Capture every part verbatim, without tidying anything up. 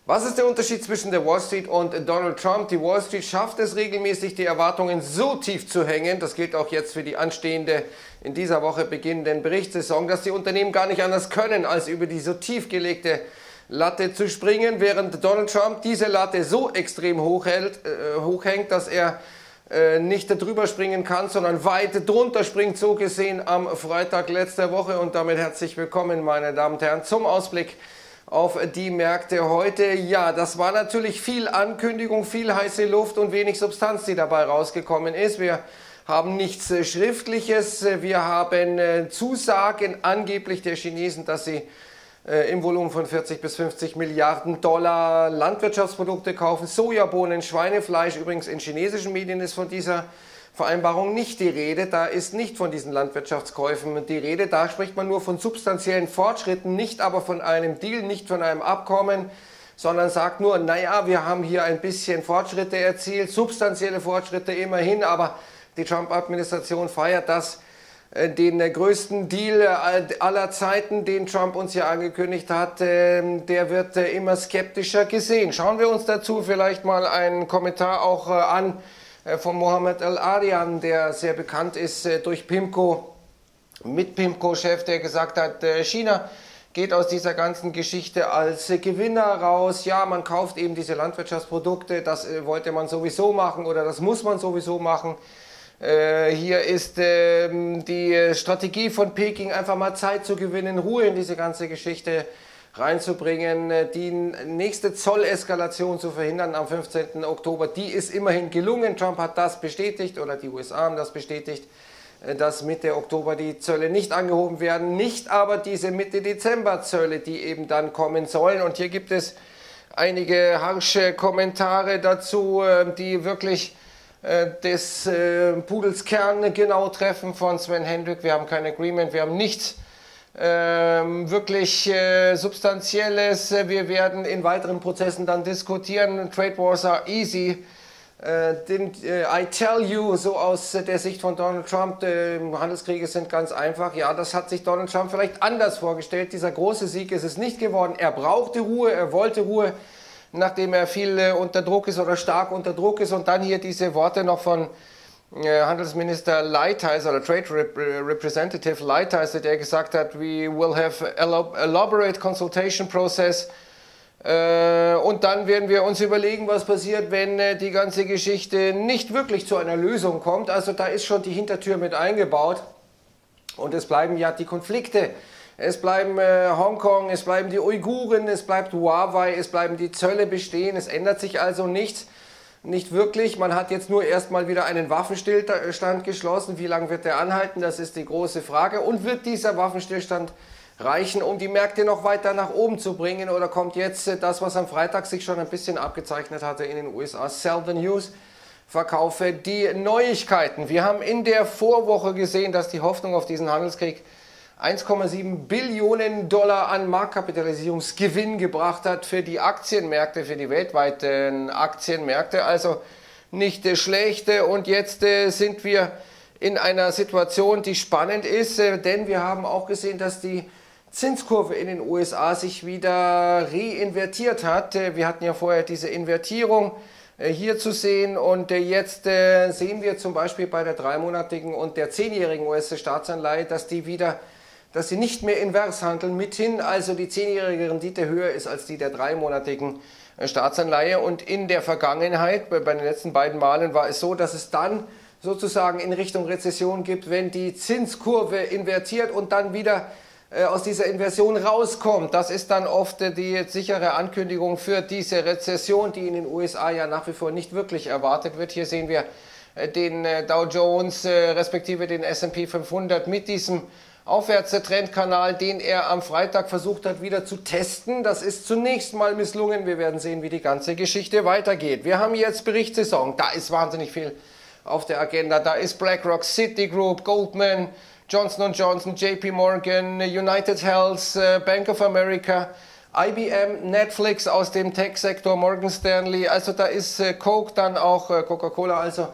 Was ist der Unterschied zwischen der Wall Street und Donald Trump? Die Wall Street schafft es regelmäßig, die Erwartungen so tief zu hängen, das gilt auch jetzt für die anstehende, in dieser Woche beginnenden Berichtssaison, dass die Unternehmen gar nicht anders können, als über die so tief gelegte Latte zu springen, während Donald Trump diese Latte so extrem hoch hält, äh, hochhängt, dass er äh, nicht drüber springen kann, sondern weit drunter springt, so gesehen am Freitag letzter Woche. Und damit herzlich willkommen, meine Damen und Herren, zum Ausblick auf die Märkte heute. Ja, das war natürlich viel Ankündigung, viel heiße Luft und wenig Substanz, die dabei rausgekommen ist. Wir haben nichts Schriftliches, wir haben Zusagen angeblich der Chinesen, dass sie äh, im Volumen von vierzig bis fünfzig Milliarden Dollar Landwirtschaftsprodukte kaufen, Sojabohnen, Schweinefleisch. Übrigens in chinesischen Medien ist von dieser Vereinbarung nicht die Rede, da ist nicht von diesen Landwirtschaftskäufen die Rede, da spricht man nur von substanziellen Fortschritten, nicht aber von einem Deal, nicht von einem Abkommen, sondern sagt nur, naja, wir haben hier ein bisschen Fortschritte erzielt, substanzielle Fortschritte immerhin, aber die Trump-Administration feiert das, äh, den äh, größten Deal äh, aller Zeiten, den Trump uns ja angekündigt hat, äh, der wird äh, immer skeptischer gesehen. Schauen wir uns dazu vielleicht mal einen Kommentar auch äh, an, von Mohammed Al-Arian, der sehr bekannt ist durch PIMCO, mit PIMCO-Chef, der gesagt hat, China geht aus dieser ganzen Geschichte als Gewinner raus. Ja, man kauft eben diese Landwirtschaftsprodukte, das wollte man sowieso machen oder das muss man sowieso machen. Hier ist die Strategie von Peking, einfach mal Zeit zu gewinnen, Ruhe in diese ganze Geschichte reinzubringen, die nächste Zolleskalation zu verhindern am fünfzehnten Oktober, die ist immerhin gelungen. Trump hat das bestätigt oder die U S A haben das bestätigt, dass Mitte Oktober die Zölle nicht angehoben werden, nicht aber diese Mitte Dezember Zölle, die eben dann kommen sollen. Und hier gibt es einige harsche Kommentare dazu, die wirklich des Pudels Kern genau treffen von Sven Hendrick. Wir haben kein Agreement, wir haben nichts Ähm, wirklich äh, Substanzielles. Wir werden in weiteren Prozessen dann diskutieren. Trade wars are easy. Äh, den, äh, I tell you, so aus äh, der Sicht von Donald Trump, äh, Handelskriege sind ganz einfach. Ja, das hat sich Donald Trump vielleicht anders vorgestellt. Dieser große Sieg ist es nicht geworden. Er brauchte Ruhe, er wollte Ruhe, nachdem er viel äh, unter Druck ist oder stark unter Druck ist. Und dann hier diese Worte noch von Handelsminister Lighthizer oder Trade Rep Representative Lighthizer, der gesagt hat, we will have elaborate consultation process äh, und dann werden wir uns überlegen, was passiert, wenn äh, die ganze Geschichte nicht wirklich zu einer Lösung kommt. Also da ist schon die Hintertür mit eingebaut und es bleiben ja die Konflikte. Es bleiben äh, Hongkong, es bleiben die Uiguren, es bleibt Huawei, es bleiben die Zölle bestehen, es ändert sich also nichts. Nicht wirklich. Man hat jetzt nur erstmal wieder einen Waffenstillstand geschlossen. Wie lange wird der anhalten? Das ist die große Frage. Und wird dieser Waffenstillstand reichen, um die Märkte noch weiter nach oben zu bringen? Oder kommt jetzt das, was am Freitag sich schon ein bisschen abgezeichnet hatte in den U S A? Sell the news. Verkaufe die Neuigkeiten. Wir haben in der Vorwoche gesehen, dass die Hoffnung auf diesen Handelskrieg eins Komma sieben Billionen Dollar an Marktkapitalisierungsgewinn gebracht hat für die Aktienmärkte, für die weltweiten Aktienmärkte. Also nicht äh, schlecht. Und jetzt äh, sind wir in einer Situation, die spannend ist, äh, denn wir haben auch gesehen, dass die Zinskurve in den U S A sich wieder reinvertiert hat. Äh, wir hatten ja vorher diese Invertierung äh, hier zu sehen und äh, jetzt äh, sehen wir zum Beispiel bei der dreimonatigen und der zehnjährigen U S-Staatsanleihe, dass die wieder dass sie nicht mehr invers handeln, mithin also die zehnjährige Rendite höher ist als die der dreimonatigen Staatsanleihe. Und in der Vergangenheit, bei den letzten beiden Malen, war es so, dass es dann sozusagen in Richtung Rezession gibt, wenn die Zinskurve invertiert und dann wieder äh, aus dieser Inversion rauskommt. Das ist dann oft äh, die sichere Ankündigung für diese Rezession, die in den U S A ja nach wie vor nicht wirklich erwartet wird. Hier sehen wir äh, den äh, Dow Jones äh, respektive den S und P fünfhundert mit diesem Aufwärtstrendkanal, den er am Freitag versucht hat wieder zu testen. Das ist zunächst mal misslungen. Wir werden sehen, wie die ganze Geschichte weitergeht. Wir haben jetzt Berichtssaison. Da ist wahnsinnig viel auf der Agenda. Da ist BlackRock, Citigroup, Goldman, Johnson und Johnson, J P Morgan, United Health, Bank of America, I B M, Netflix aus dem Tech-Sektor, Morgan Stanley. Also da ist Coke, dann auch Coca-Cola. Also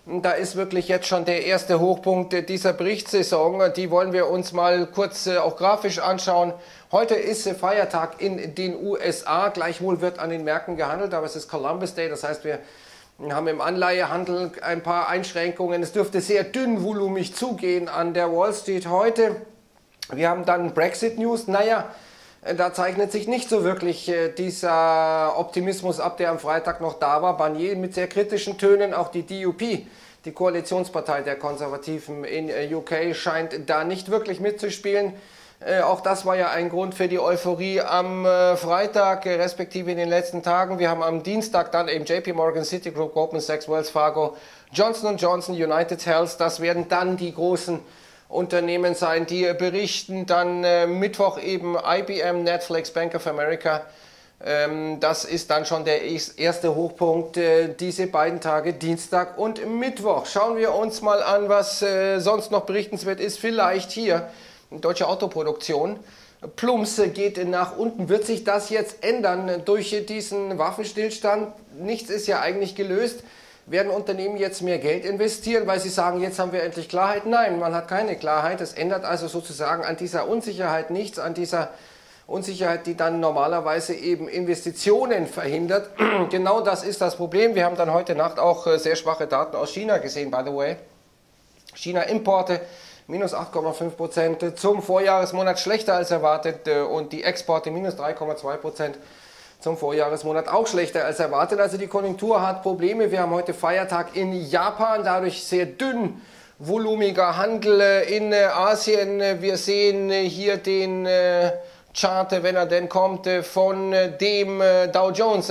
Da ist wirklich jetzt schon der erste Hochpunkt dieser Berichtssaison. Die wollen wir uns mal kurz auch grafisch anschauen. Heute ist Feiertag in den U S A. Gleichwohl wird an den Märkten gehandelt, aber es ist Columbus Day. Das heißt, wir haben im Anleihehandel ein paar Einschränkungen. Es dürfte sehr dünnvolumig zugehen an der Wall Street heute. Wir haben dann Brexit-News. Naja, da zeichnet sich nicht so wirklich äh, dieser Optimismus ab, der am Freitag noch da war. Barnier mit sehr kritischen Tönen, auch die D U P, die Koalitionspartei der Konservativen in äh, U K, scheint da nicht wirklich mitzuspielen. Äh, auch das war ja ein Grund für die Euphorie am äh, Freitag, äh, respektive in den letzten Tagen. Wir haben am Dienstag dann eben J P Morgan, Citigroup, Goldman Sachs, Wells Fargo, Johnson und Johnson, United Health. Das werden dann die großen Unternehmen sein, die berichten. Dann äh, Mittwoch eben I B M, Netflix, Bank of America. Ähm, das ist dann schon der erste Hochpunkt, äh, diese beiden Tage, Dienstag und Mittwoch. Schauen wir uns mal an, was äh, sonst noch berichtenswert ist. Vielleicht hier deutsche Autoproduktion. Plumps geht nach unten. Wird sich das jetzt ändern durch diesen Waffenstillstand? Nichts ist ja eigentlich gelöst. Werden Unternehmen jetzt mehr Geld investieren, weil sie sagen, jetzt haben wir endlich Klarheit? Nein, man hat keine Klarheit. Es ändert also sozusagen an dieser Unsicherheit nichts, an dieser Unsicherheit, die dann normalerweise eben Investitionen verhindert. Genau das ist das Problem. Wir haben dann heute Nacht auch sehr schwache Daten aus China gesehen, by the way. China-Importe minus acht Komma fünf Prozent, zum Vorjahresmonat schlechter als erwartet und die Exporte minus drei Komma zwei Prozent. Zum Vorjahresmonat auch schlechter als erwartet. Also die Konjunktur hat Probleme. Wir haben heute Feiertag in Japan, dadurch sehr dünn volumiger Handel in Asien. Wir sehen hier den Chart, wenn er denn kommt, von dem Dow Jones,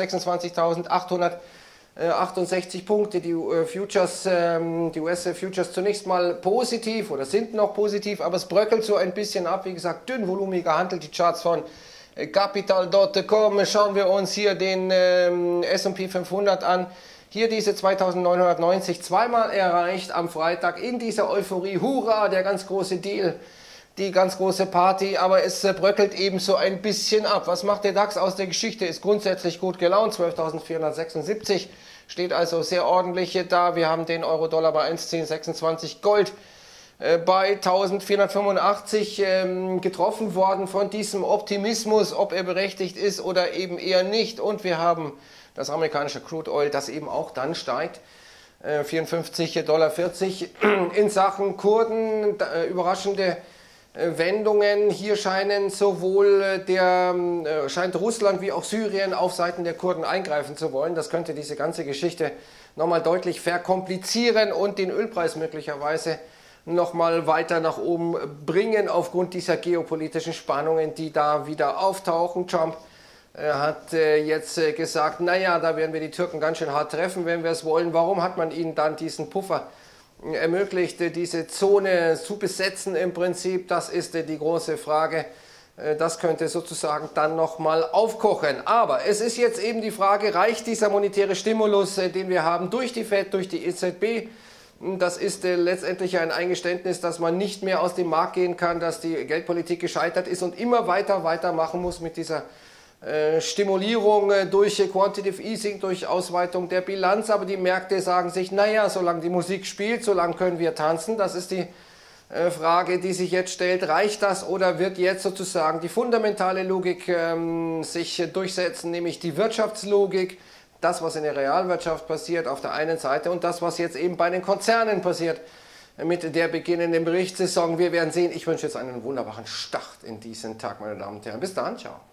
sechsundzwanzigtausendachthundertachtundsechzig Punkte. Die Futures, die U S Futures zunächst mal positiv oder sind noch positiv, aber es bröckelt so ein bisschen ab. Wie gesagt, dünn volumiger Handel. Die Charts von Capital Punkt com, schauen wir uns hier den ähm, S und P fünfhundert an. Hier diese zweitausendneunhundertneunzig zweimal erreicht am Freitag in dieser Euphorie. Hurra, der ganz große Deal, die ganz große Party, aber es äh, bröckelt eben so ein bisschen ab. Was macht der DAX aus der Geschichte? Ist grundsätzlich gut gelaunt, zwölftausendvierhundertsechsundsiebzig, steht also sehr ordentlich da. Wir haben den Euro-Dollar bei eins Komma zehn sechsundzwanzig, Gold bei eintausendvierhundertfünfundachtzig ähm, getroffen worden von diesem Optimismus, ob er berechtigt ist oder eben eher nicht. Und wir haben das amerikanische Crude Oil, das eben auch dann steigt, äh, vierundfünfzig Komma vierzig Dollar. In Sachen Kurden äh, überraschende äh, Wendungen. Hier scheinen sowohl äh, der, äh, scheint Russland wie auch Syrien auf Seiten der Kurden eingreifen zu wollen. Das könnte diese ganze Geschichte nochmal deutlich verkomplizieren und den Ölpreis möglicherweise noch mal weiter nach oben bringen aufgrund dieser geopolitischen Spannungen, die da wieder auftauchen. Trump äh, hat äh, jetzt äh, gesagt, naja, da werden wir die Türken ganz schön hart treffen, wenn wir es wollen. Warum hat man ihnen dann diesen Puffer äh, ermöglicht, äh, diese Zone zu besetzen im Prinzip? Das ist äh, die große Frage. Äh, das könnte sozusagen dann noch mal aufkochen. Aber es ist jetzt eben die Frage, reicht dieser monetäre Stimulus, äh, den wir haben durch die Fed, durch die E Z B? Das ist äh, letztendlich ein Eingeständnis, dass man nicht mehr aus dem Markt gehen kann, dass die Geldpolitik gescheitert ist und immer weiter weitermachen muss mit dieser äh, Stimulierung äh, durch äh, Quantitative Easing, durch Ausweitung der Bilanz. Aber die Märkte sagen sich, naja, solange die Musik spielt, solange können wir tanzen. Das ist die äh, Frage, die sich jetzt stellt. Reicht das oder wird jetzt sozusagen die fundamentale Logik ähm, sich äh, durchsetzen, nämlich die Wirtschaftslogik? Das, was in der Realwirtschaft passiert auf der einen Seite und das, was jetzt eben bei den Konzernen passiert mit der beginnenden Berichtssaison. Wir werden sehen. Ich wünsche jetzt einen wunderbaren Start in diesen Tag, meine Damen und Herren. Bis dann, ciao.